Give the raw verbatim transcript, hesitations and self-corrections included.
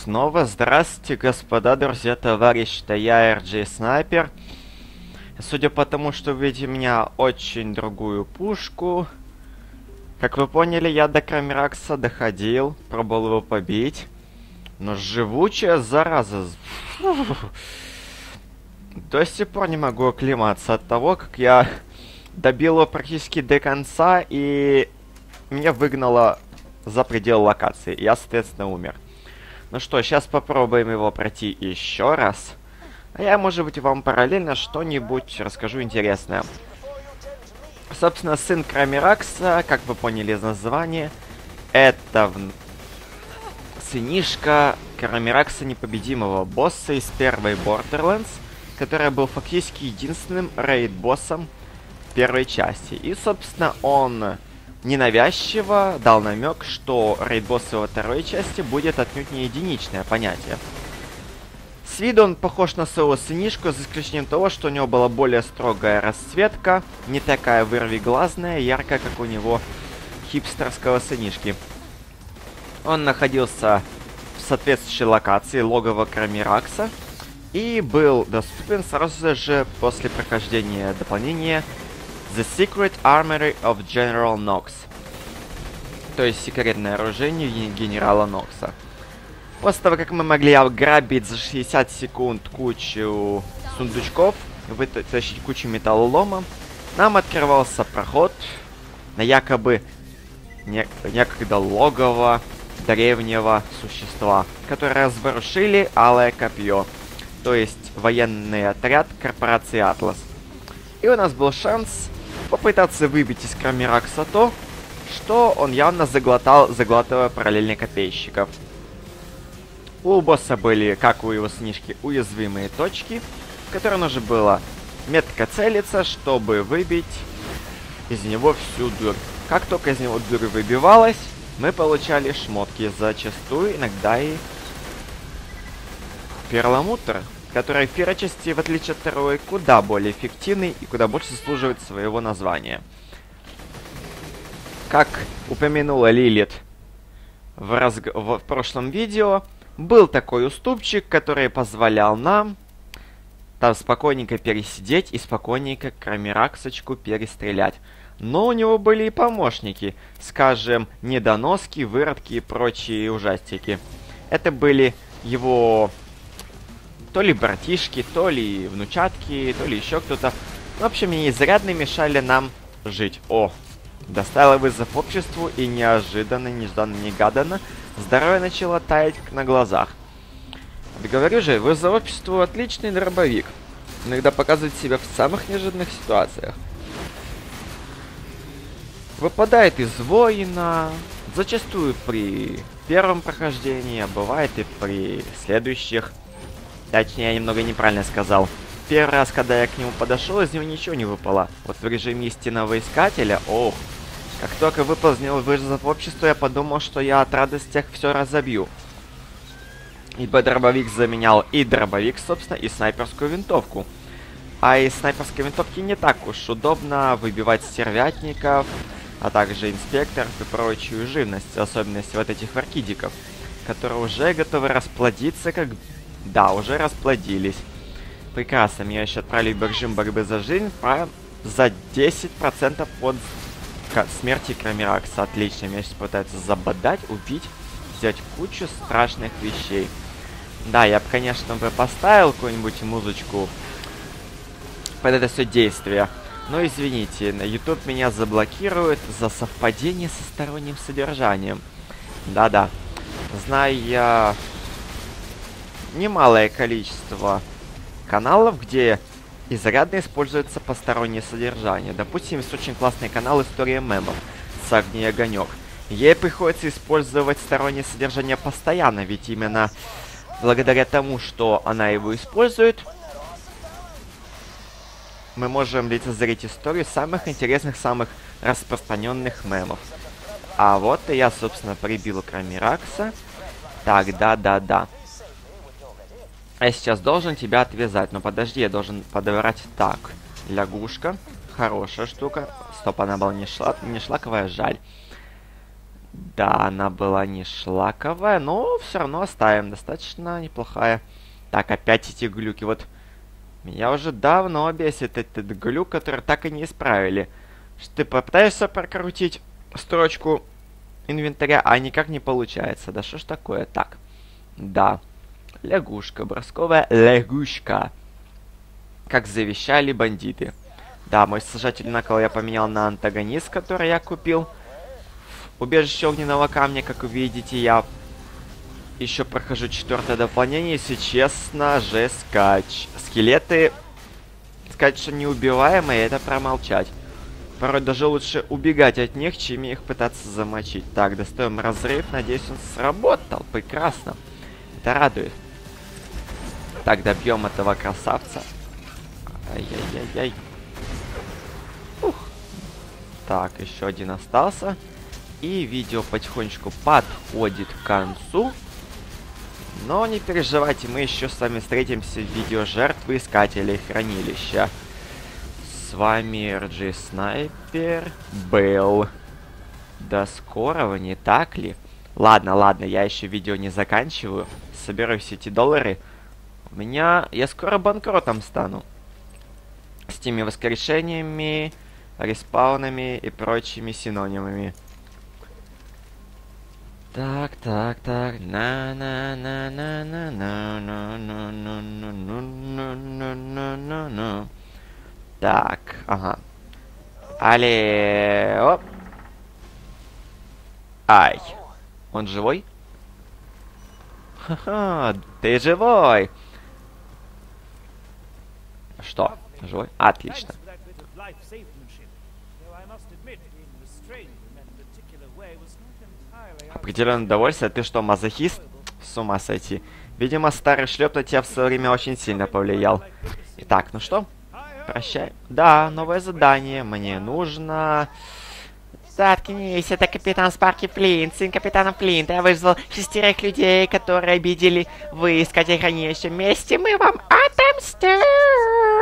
снова. Здравствуйте, господа, друзья, товарищ, это я, эр джей Снайпер. Судя по тому, что вы видите меня очень другую пушку, как вы поняли, я до Крамеракса доходил, пробовал его побить. Но живучая зараза. До сих пор не могу оклематься от того, как я добил его практически до конца, и меня выгнало за пределы локации. Я, соответственно, умер. Ну что, сейчас попробуем его пройти еще раз. А я, может быть, вам параллельно что-нибудь расскажу интересное. Собственно, сын Крамеракса, как вы поняли из названия, это в... сынишка Крамеракса непобедимого босса из первой Borderlands, который был фактически единственным рейд-боссом первой части. И, собственно, он ненавязчиво дал намек, что рейд-босс во второй части будет отнюдь не единичное понятие. С виду он похож на своего сынишку, за исключением того, что у него была более строгая расцветка, не такая вырвиглазная, яркая, как у него хипстерского сынишки. Он находился в соответствующей локации логова Крамеракса и был доступен сразу же после прохождения дополнения The Secret Armory of General Knox. То есть секретное оружие генерала Нокса. После того, как мы могли ограбить за шестьдесят секунд кучу сундучков, вытащить кучу металлолома, нам открывался проход на якобы не некогда логово древнего существа, которое разворушили Алое Копье, то есть военный отряд корпорации Атлас. И у нас был шанс попытаться выбить из Крамеракса то, что он явно заглотал, заглатывая параллельно копейщиков. У босса были, как у его сынишки, уязвимые точки, в которые нужно было метко целиться, чтобы выбить из него всю дурь. Как только из него дурь выбивалась, мы получали шмотки, зачастую иногда и перламутр, который в первой части, в отличие от второй, куда более эффективный и куда больше заслуживает своего названия. Как упомянула Лилит в, разг... в прошлом видео, был такой уступчик, который позволял нам там спокойненько пересидеть и спокойненько Крамераксочку перестрелять. Но у него были и помощники, скажем, недоноски, выродки и прочие ужастики. Это были его то ли братишки, то ли внучатки, то ли еще кто-то. В общем, они изрядно мешали нам жить. О, доставила вызов обществу, и неожиданно, нежданно-негаданно здоровье начало таять на глазах. Да говорю же, вызов обществу отличный дробовик. Иногда показывает себя в самых неожиданных ситуациях. Выпадает из воина, зачастую при первом прохождении, а бывает и при следующих. Точнее, я немного неправильно сказал. Первый раз, когда я к нему подошел, из него ничего не выпало. Вот в режиме истинного искателя, ох, как только выполнил вызов общества, я подумал, что я от радости все разобью. Ибо дробовик заменял и дробовик, собственно, и снайперскую винтовку. А из снайперской винтовки не так уж удобно выбивать стервятников, а также инспекторов и прочую живность, особенности вот этих варкидиков, которые уже готовы расплодиться, как... Да, уже расплодились. Прекрасно, меня еще отправили в режим борьбы за жизнь по... за десять процентов от смерти Крамеракса. Отлично, меня сейчас пытаются забодать, убить, сделать кучу страшных вещей. Да, я бы, конечно, бы поставил какую-нибудь музычку под это все действие. Но извините, на YouTube меня заблокирует за совпадение со сторонним содержанием. Да-да. Знаю я немалое количество каналов, где изрядно используется постороннее содержание. Допустим, есть очень классный канал «История мемов» с Агнией Огонек. Ей приходится использовать стороннее содержание постоянно, ведь именно благодаря тому, что она его использует, мы можем лицезреть историю самых интересных, самых распространенных мемов. А вот и я, собственно, прибил Крамеракса. Так, да-да-да. Я сейчас должен тебя отвязать. Но подожди, я должен подобрать так. Лягушка. Хорошая штука. Стоп, она была не, шла, не шлаковая, жаль. Да, она была не шлаковая, но все равно оставим. Достаточно неплохая. Так, опять эти глюки. Вот меня уже давно бесит этот глюк, который так и не исправили. Что ты попытаешься прокрутить строчку инвентаря, а никак не получается. Да что ж такое? Так, да. Лягушка, бросковая лягушка. Как завещали бандиты. Да, мой сажатель накол я поменял на антагонист, который я купил. Убежище огненного камня, как вы видите, я еще прохожу четвертое дополнение. Если честно, жесть скач. Скелеты, сказать, что неубиваемые, это промолчать. Порой даже лучше убегать от них, чем их пытаться замочить. Так, достаем разрыв. Надеюсь, он сработал. Прекрасно. Это радует. Так, добьем этого красавца. Ай-яй-яй-яй. Ух. Так, еще один остался. И видео потихонечку подходит к концу. Но не переживайте, мы еще с вами встретимся в видео жертвы искателей хранилища. С вами эр джи Снайпер был. До скорого, не так ли? Ладно, ладно, я еще видео не заканчиваю. Соберу все эти доллары. У меня... Я скоро банкротом стану. С теми воскрешениями, респаунами и прочими синонимами. Так, так, так. На на на на на на на на на на на на на на на. Так, ага. Але... Оп. Ай. Он живой? Ха-ха, ты живой. Что? Живой? Отлично. Определенное удовольствие. Ты что, мазохист? С ума сойти. Видимо, старый шлеп на тебя в свое время очень сильно повлиял. Итак, ну что? Прощай. Да, новое задание. Мне нужно... Заткнись, это капитан Спарки Флинт, сын капитана Флинта. Я вызвал шестерых людей, которые обидели вы, искать хранилище. Вместе мы вам отомстим.